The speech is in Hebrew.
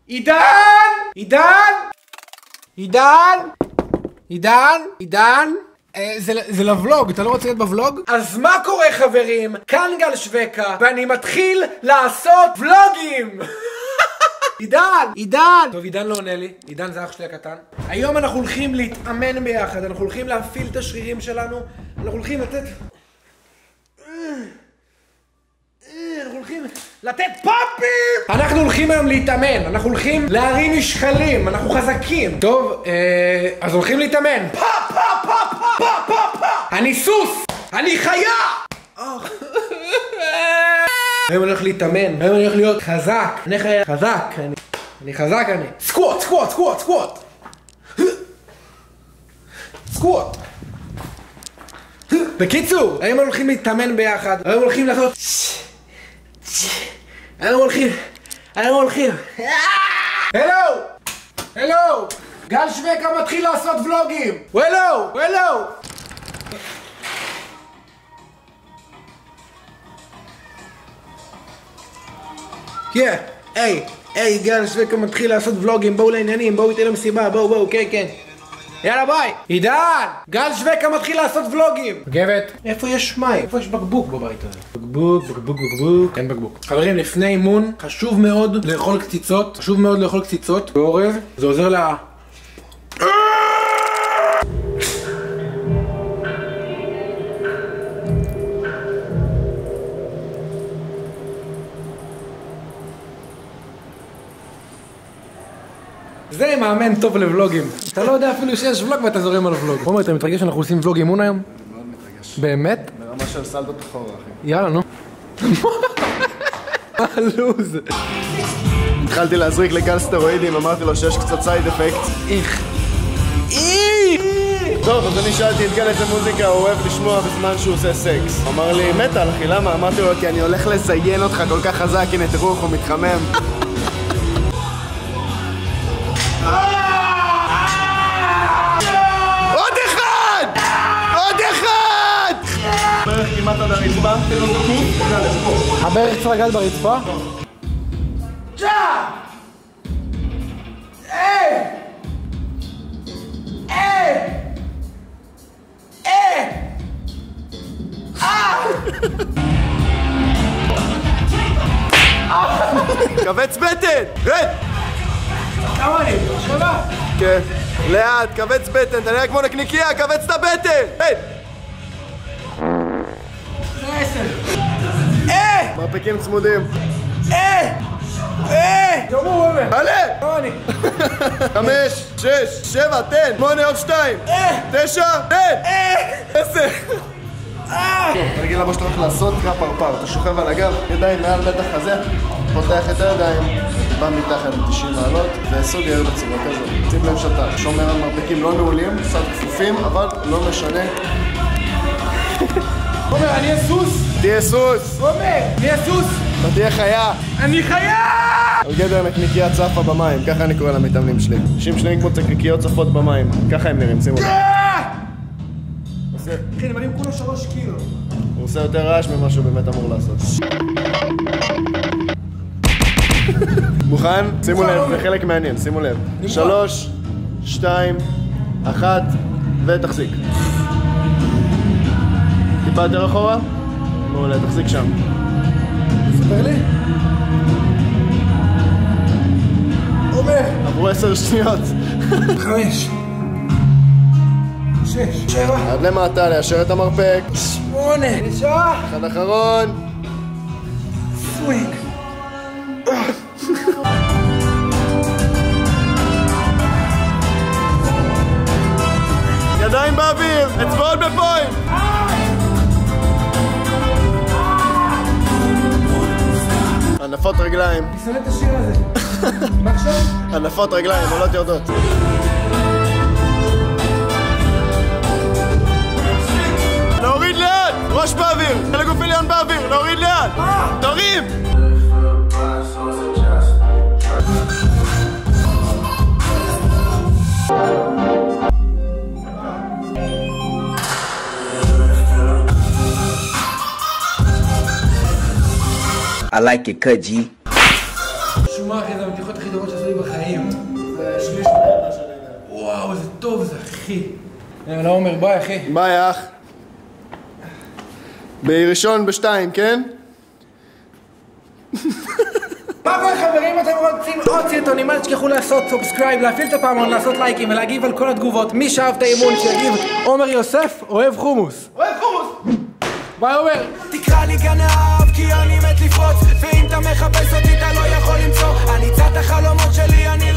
עידן! עידן! עידן! עידן! עידן! זה לבלוג, אתה לא רוצה להיות בבלוג? אז מה קורה חברים? כאן גל שווקה ואני מתחיל לעשות ולוגים! עידן! עידן! טוב, עידן לא עונה לי, עידן זה אח שלי הקטן. היום אנחנו הולכים להתאמן ביחד, אנחנו הולכים להפעיל את השרירים שלנו, אנחנו הולכים לתת... אנחנו הולכים לתת פאפים! אנחנו הולכים היום להתאמן, אנחנו הולכים להרים משקלים, אנחנו חזקים. טוב, אז הולכים להתאמן. פאפ, פאפ, פאפ, פאפ, פאפ, פאפ. אני סוס! אני חיה! היום אני הולך להתאמן, היום אני הולך להיות חזק. אני חזק, אני חזק אני. סקווט, סקווט, סקווט, סקווט. סקווט. בקיצור, היום הולכים להתאמן ביחד, היום הולכים לעשות... היום הולכים. הלו! הלו! גל שווקה מתחיל לעשות ולוגים! הלו! כן, היי, גל שווקה מתחיל לעשות ולוגים, בואו לעניינים, בואו איתי למסיבה, בואו, כן. יאללה ביי! עידן! גל שווקה מתחיל לעשות ולוגים! מגבת, איפה יש מים? איפה יש בקבוק בבית הזה? בקבוק. אין בקבוק. חברים, לפני אימון חשוב מאוד לאכול קציצות. בעורב, זה עוזר לה... זה מאמן טוב לבלוגים. אתה לא יודע אפילו שיש ולוג ואתה זורם על ולוג. עומר, אתה מתרגש שאנחנו עושים ולוג אימון היום? אני מאוד מתרגש. באמת? ברמה של סלדות אחורה, אחי. יאללה, נו. מה הלוז? התחלתי להזריק לגל סטרואידים, אמרתי לו שיש קצת סייד אפקט. איך? טוב, אז אני שאלתי את גל איזה מוזיקה הוא אוהב לשמוע בזמן שהוא עושה סקס. הוא אמר לי, מטאל, אחי, למה? אמרתי לו, כי אני הולך לזיין אותך כל כך חזק, הנה תראו איך הוא מתחמם. הברך כמעט עד הרצפה. הברך צריך לגעת ברצפה? קבץ בטן! רד! כמה אני? 7? כן, לאט, קבץ בטן, אתה נראה כמו נקניקייה, קבץ את הבטן! רד! זה 10. מרפקים צמודים. יומו עומר. עלה! כמה אני? 5, 6, 7, תן! 8 עוד 2! 9, תן! 10! תרגיל הבא שאתה הולך לעשות קרא פרפר, אתה שוכב על הגב, ידיים מעל בטח הזה, פותח את הידיים, בא מתחת ל-90 מעלות, ועשו גרר בצורה כזאת. שים לב שאתה שומר על מרפקים לא נעולים, קצת כפופים, אבל לא משנה. עומר, אני הסוס! תהיה סוס! עומר, אני הסוס! אתה תהיה חיה! אני חיה! על גדר נקניקיה צפה במים, ככה אני קורא למתאמנים שלי. אנשים שלהם כמו נקניקיות צפות במים, ככה הם נראים, שימו לב. אחי, אני מרים כולו 3 קילו. הוא עושה יותר רעש ממה שהוא באמת אמור לעשות. מוכן? שימו לב, זה חלק מעניין, שימו לב. 3, 2, 1, ותחזיק. טיפה יותר אחורה? מעולה, תחזיק שם. ספר לי? עומר! עברו 10 שניות. 5 6 7 עד למטה, ליישר את המרפק. 8 9 אחד אחרון. סווינג. ידיים באוויר, אצבעות בפוינט. הנפות רגליים. אני שונא את השיר הזה. מה עכשיו? הנפות רגליים, עולות יורדות. להוריד לאט! ראש באוויר! לגוף עליון באוויר! להוריד לאט! תורים! I like it cut, G. שומה אחי, זה המתיחות הכי טובות שעשו לי בחיים. זה שליש מהילדה שלי. וואו, זה טוב זה אחי. לא אומר, ביי אחי. ביי אח. בראשון בשתיים, כן? מה קורה חברים, אתם רוצים עוד סרטונים, אל תשכחו לעשות סובסקרייב, להפעיל את הפעמון, לעשות לייקים ולהגיב על כל התגובות. מי שאהב את האימון שיגיב, עומר יוסף, אוהב חומוס. אוהב חומוס! ביי עומר. תקרא לי גנב כי אני מת לפרוץ, ואם אתה מחפש אותי אתה לא יכול למצוא, אני צד החלומות שלי, אני